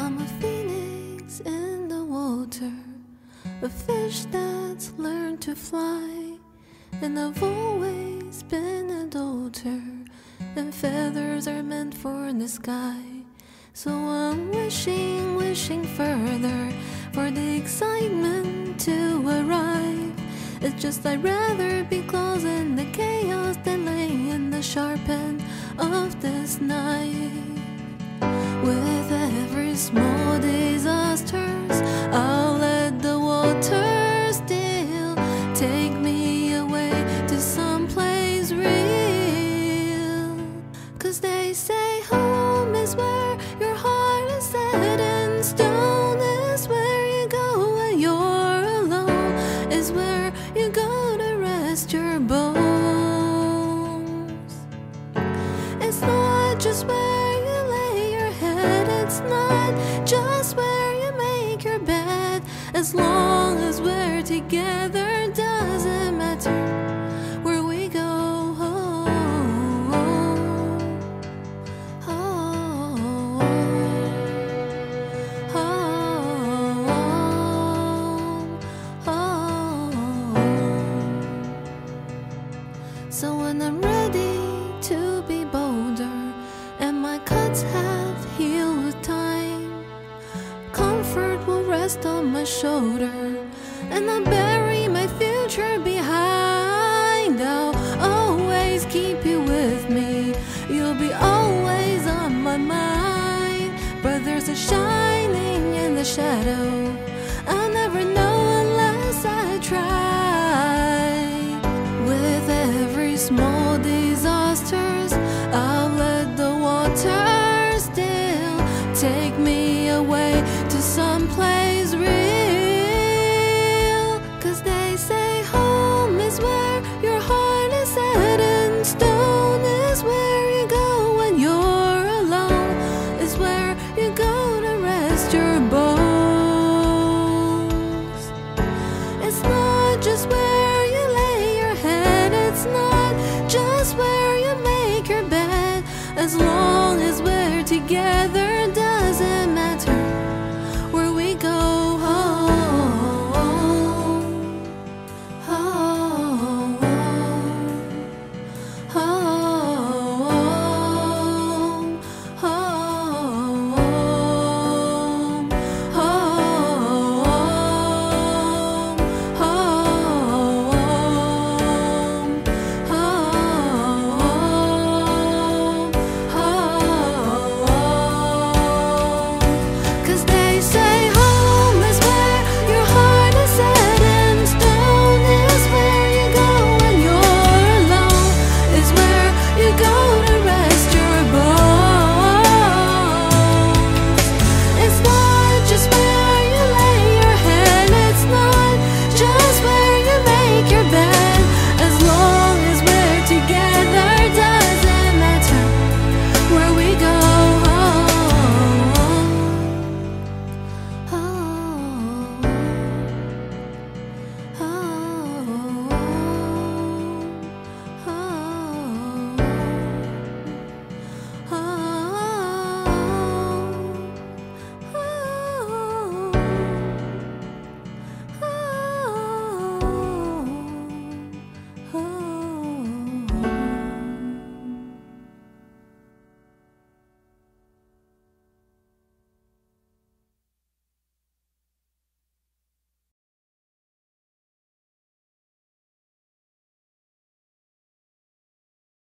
I'm a phoenix in the water, a fish that's learned to fly. And I've always been a daughter, and feathers are meant for the sky. So I'm wishing further for the excitement to arrive. It's just I'd rather be close in the chaos than lay in the sharp end of this knife. With every small disasters, I'll let the water still take me away to someplace real. 'Cause they say home is where your heart is set, and stone is where you go when you're alone, is where you go to rest your bones. It's not just where you lay your head, it's not just where you make your bed. As long as we're together, doesn't matter where we go. So when I'm ready to be bolder, and my cuts have healed with time, comfort will rest on my shoulder, and I bury my future behind.